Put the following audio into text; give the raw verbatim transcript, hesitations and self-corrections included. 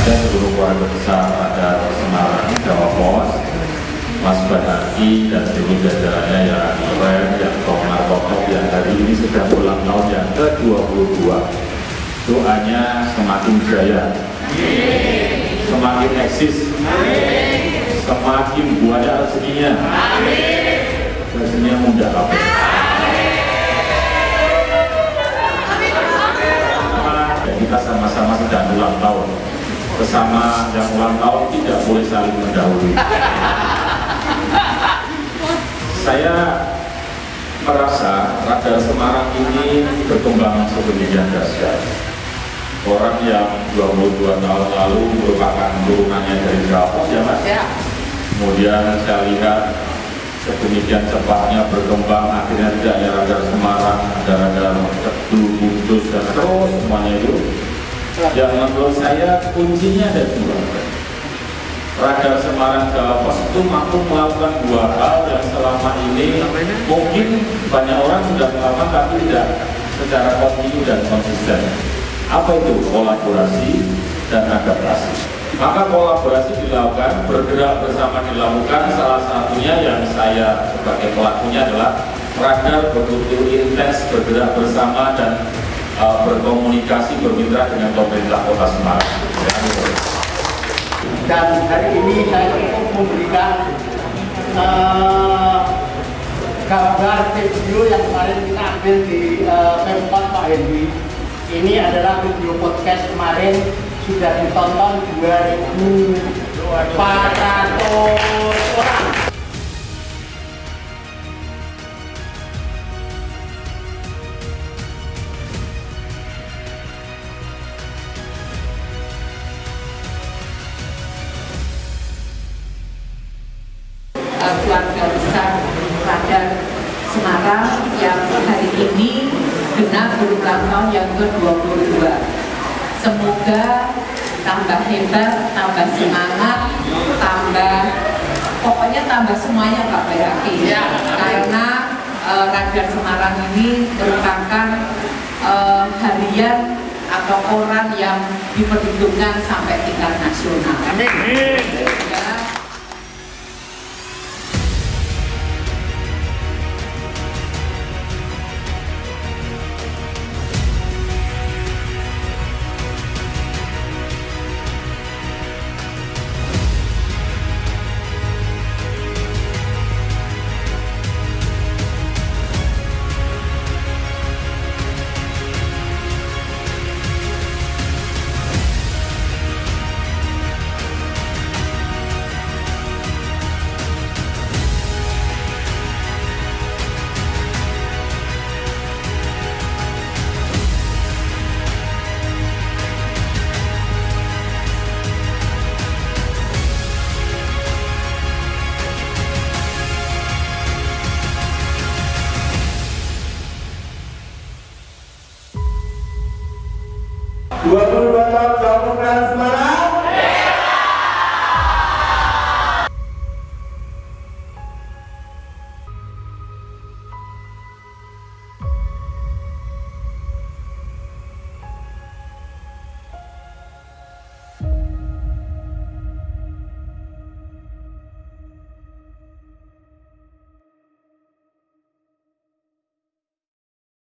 kepada seluruh warga besar Radar Semarang, Jawa Pos, Mas Badaki dan seluruh jajarannya yang keren, yang tokoh-tokoh yang hari ini sedang ulang tahun yang ke dua puluh dua. Doanya semakin jaya, semakin eksis, semakin banyak rezekinya, rezekinya mudah apa? Kita sama-sama sedang ulang tahun. Bersama yang ulang tahun tidak boleh saling mendahului. Saya merasa Radar Semarang ini berkembang sedemikian dahsyat. Orang yang dua puluh dua tahun lalu merupakan turunannya dari Jawa Pos, ya Mas? Ya. Kemudian saya lihat sedemikian cepatnya berkembang, akhirnya tidak hanya Radar Semarang, ada Radar Cedu, Kudus, dan terus semuanya itu. Yang menurut saya kuncinya ada dua. Radar Semarang Jawa Pos itu mampu melakukan dua hal yang selama ini mungkin banyak orang sudah melakukan tapi tidak secara kontinu dan konsisten. Apa itu? Kolaborasi dan adaptasi. Maka kolaborasi dilakukan, bergerak bersama dilakukan. Salah satunya yang saya sebagai pelakunya adalah Radar betul-betul intens bergerak bersama dan uh, berkomunikasi, bermitra dengan pemerintah Kota Semarang. Dan hari ini saya cukup memberikan uh, gambar video yang kemarin kita ambil di uh, Pemkot Pak Hendy. Ini adalah video podcast kemarin, sudah ditonton dua ribu empat ratus orang. Keluarga besar Radar Semarang yang hari ini genap berulang tahun yang ke dua puluh dua. Semoga tambah hebat, tambah semangat, tambah pokoknya tambah semuanya Pak Badaki. Ya, karena uh, Radar Semarang ini merupakan uh, harian atau koran yang diperhitungkan sampai tingkat nasional. Amin. dua puluh dua tahun